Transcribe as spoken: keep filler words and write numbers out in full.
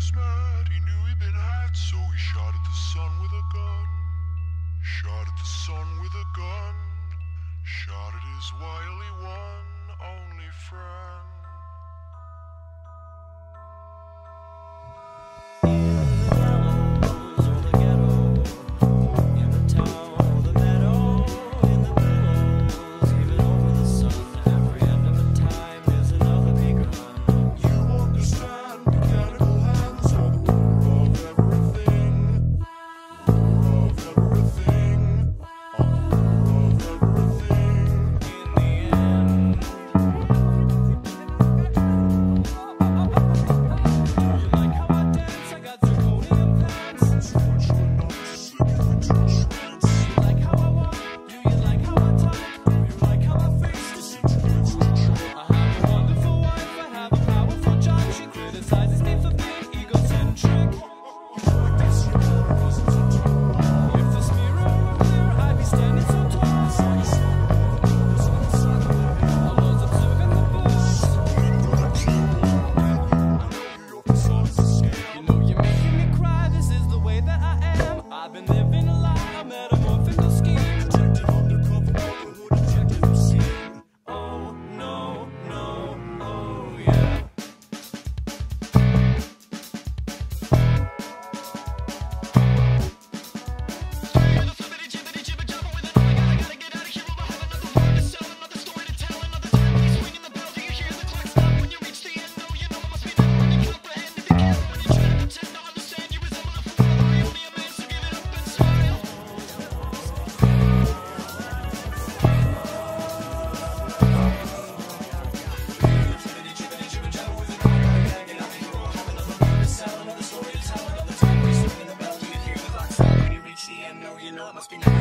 was mad, he knew he'd been had, so he shot at the sun with a gun. Shot at the sun with a gun. Shot at his wily one, only friend. You know it must be nice.